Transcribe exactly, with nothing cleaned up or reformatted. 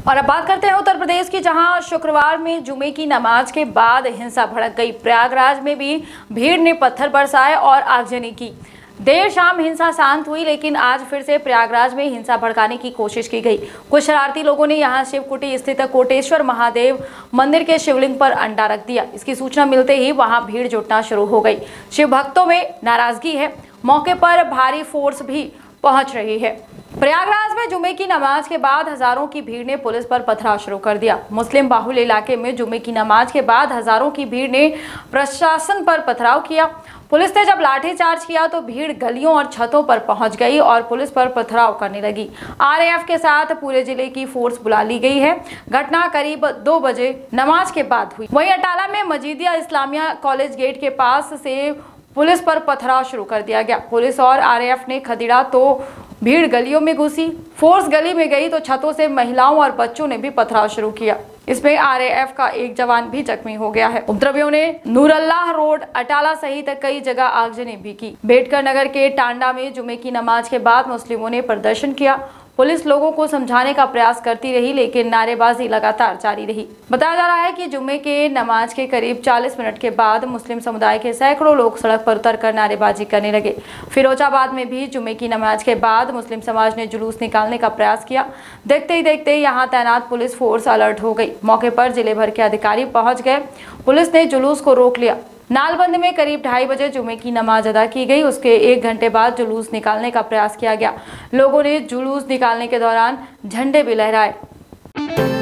और अब बात करते हैं उत्तर प्रदेश की, जहां शुक्रवार में जुमे की नमाज के बाद हिंसा भड़क गई। प्रयागराज में भी भीड़ ने पत्थर बरसाए और आगजनी की। देर शाम हिंसा शांत हुई, लेकिन आज फिर से प्रयागराज में हिंसा भड़काने की कोशिश की गई। कुछ शरारती लोगों ने यहां शिवकुटी स्थित कोटेश्वर महादेव मंदिर के शिवलिंग पर अंडा रख दिया। इसकी सूचना मिलते ही वहां भीड़ जुटना शुरू हो गई। शिव भक्तों में नाराजगी है। मौके पर भारी फोर्स भी पहुंच रही है। प्रयागराज में जुमे की नमाज के बाद हजारों की भीड़ ने पुलिस पर पथराव शुरू कर दिया। मुस्लिम बाहुल इलाके में जुमे की नमाज के बाद हजारों की भीड़ ने प्रशासन पर पथराव किया। पुलिस ने जब लाठीचार्ज किया तो भीड़ गलियों और छतों पर पहुंच गई और पुलिस पर पथराव करने लगी। आरएएफ के साथ पूरे जिले की फोर्स बुला ली गई है। घटना करीब दो बजे नमाज के बाद हुई। वहीं अटाला में मजीदिया इस्लामिया कॉलेज गेट के पास से पुलिस पर पथराव शुरू कर दिया गया। पुलिस और आरएएफ ने खदेड़ा तो भीड़ गलियों में घुसी। फोर्स गली में गई तो छतों से महिलाओं और बच्चों ने भी पथराव शुरू किया। इसमें आरएएफ का एक जवान भी जख्मी हो गया है। उपद्रवियों ने नूरअल्लाह रोड, अटाला सहित कई जगह आगजनी भी की। बेटकर नगर के टांडा में जुमे की नमाज के बाद मुस्लिमों ने प्रदर्शन किया। पुलिस लोगों को समझाने का प्रयास करती रही, लेकिन नारेबाजी लगातार जारी रही। बताया जा रहा है कि जुमे के नमाज के करीब चालीस मिनट के बाद मुस्लिम समुदाय के सैकड़ों लोग सड़क पर उतरकर नारेबाजी करने लगे। फिरोजाबाद में भी जुमे की नमाज के बाद मुस्लिम समाज ने जुलूस निकालने का प्रयास किया। देखते ही देखते यहां तैनात पुलिस फोर्स अलर्ट हो गई। मौके पर जिले भर के अधिकारी पहुंच गए। पुलिस ने जुलूस को रोक लिया। नालबंद में करीब ढाई बजे जुमे की नमाज अदा की गई। उसके एक घंटे बाद जुलूस निकालने का प्रयास किया गया। लोगों ने जुलूस निकालने के दौरान झंडे भी लहराए।